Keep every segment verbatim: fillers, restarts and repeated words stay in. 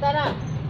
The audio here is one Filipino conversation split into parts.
Kita na.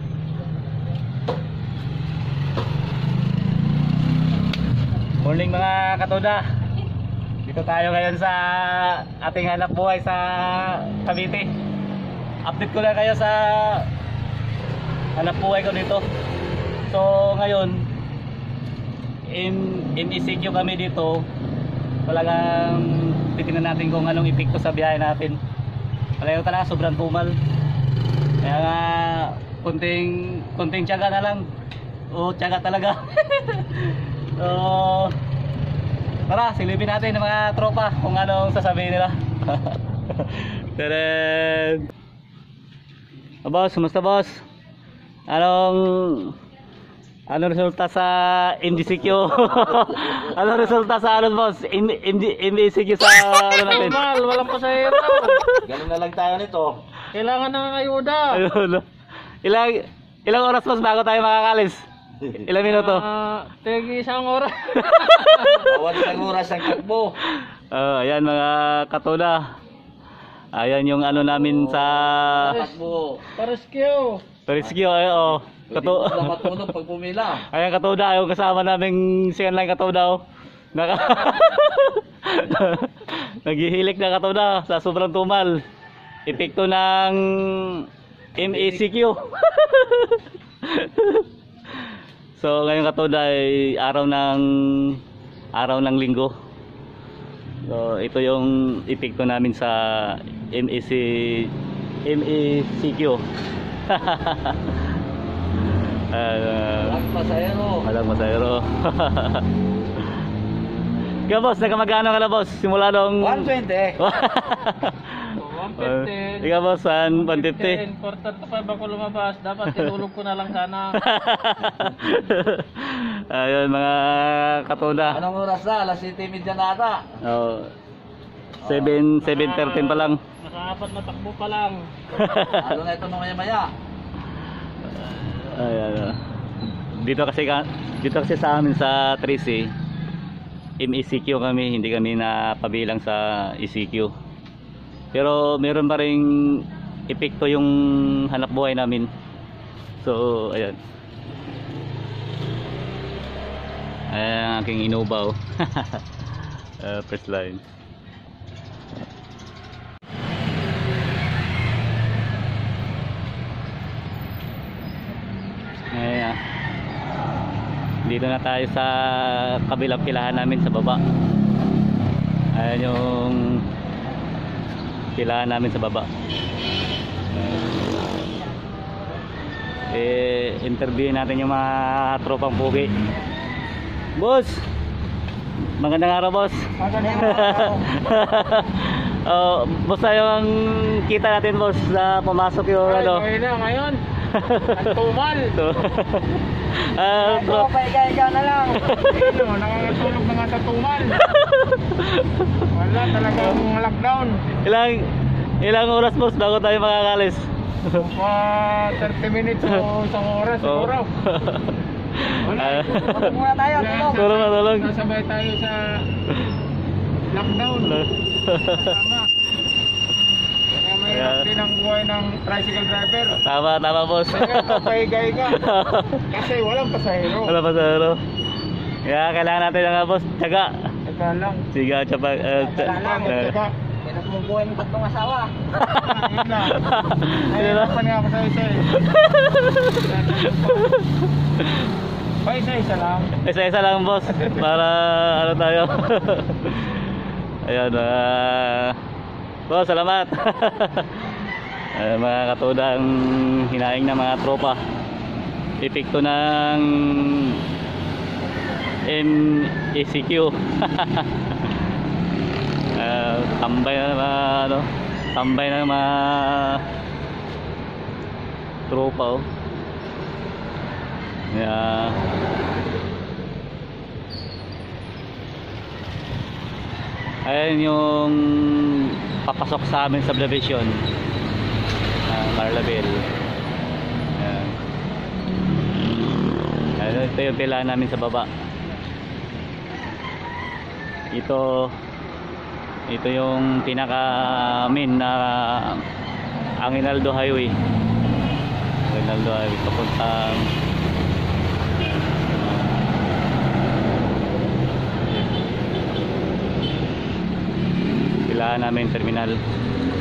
Morning mga katoda. Dito tayo ngayon sa ating hanap buhay sa Cavite. Update ko lang kayo sa hanap buhay ko dito. So ngayon in in E C Q kami dito. Talagang titingnan natin kung anong epekto sa biyahe natin. Talagang talaga sobrang tumal. Kaya nga kunting kunting tiyaga na lang. O tiyaga talaga. So tara, silipin natin ng mga tropa kung anong sasabihin nila. Tadaan! Oh, boss, kumusta boss? Anong anong resulta sa M D C Q? Anong resulta sa ano boss? M D C Q sa ano natin? Normal, walang pasahero. Ganun na lang tayo nito. Kailangan ng ayuda. Ayun. Ilang ilang oras boss bago tayo makakalis? Ilang minuto? Uh, Tegi isang oras. Bawat isang oras ang takbo. Oh, ayan mga katoda. Ayan yung ano namin sa Takbo. Parescue. Rescue ay oh. Kato. Hindi mo matulog pag pumila. Ayan katoda, yung kasama naming si online katoda oh. Naka Naghihilik na katoda sa sobrang tumal. Epekto ng M E C Q. So ngayong katoda ay araw ng araw ng linggo. So ito yung epekto namin sa M E C M E C Q. uh, Walang pasahero. Walang masayro. Kaya boss, nakamagano ka na boss? Simula nung one twenty. one fifty. Ikaw boss, one fifty. four thirty-five ako lumabas. Dapat tinulog ko na lang sana. Ayun mga katoda. Anong oras na? Alas siyete media na ata. Oh, seven thirteen pa lang. Nakaapat na takbo pa lang. Ano na ito mamaya maya? Ayan. oh. Dito kasi ka- dito kasi sa amin sa three C M E C Q kami, hindi kami napabilang sa E C Q. Pero meron pa ring epekto yung hanap buhay namin. So, ayan. Ayan ang aking inubaw. uh, first line. Ayan. Dito na tayo sa kabilang pilahan namin sa baba. Ayan yung pilahan namin sa baba. Eh, interview natin yung mga tropang pugi. Boss! Magandang araw, boss. Magandang araw. Oh, boss, yung kita natin, boss, na pumasok yung Ay, ano. okay na ngayon. Ang tumal. Ah, Ito, paiga-iga na lang. Ano, nakakatulog na nga sa tumal. Wala talagang lockdown. ilang ilang oras, boss, bago tayo makakalis? Pa thirty minutes o isang oras siguro. Wala. Ah. Tulog muna tayo, tulog. Tulog na, tulog. Nasabay tayo sa lockdown. Tama. Kaya mahirap Ayan. din ang buhay ng tricycle driver. Tama, tama, boss. Kaya pahiga-higa. Kasi walang pasahero. Wala pa sa ano. Kaya kailangan natin nga, boss, tiyaga. Teka lang. Sige, tsaba. Uh, Teka lang, teka. Kailan mo buhay ng tatlong asawa? Ayun lang. Nahihirapan nga ako sa isa eh. Pa isa-isa lang. Isa-isa lang, boss. Para ano tayo. Ayan, uh, boss, salamat. Ayan, mga katudang hinaing ng mga tropa. Epekto ng M E C Q. uh, tambay na mga ano, tambay na mga tropa oh. Yeah. Ayan yung papasok sa amin subdivision, uh, Marlabel. Ayan. Ayan, ito yung pilahan namin sa baba. Ito ito yung pinaka main na Anginaldo Highway. Terminal Drive papuntang kailangan namin terminal.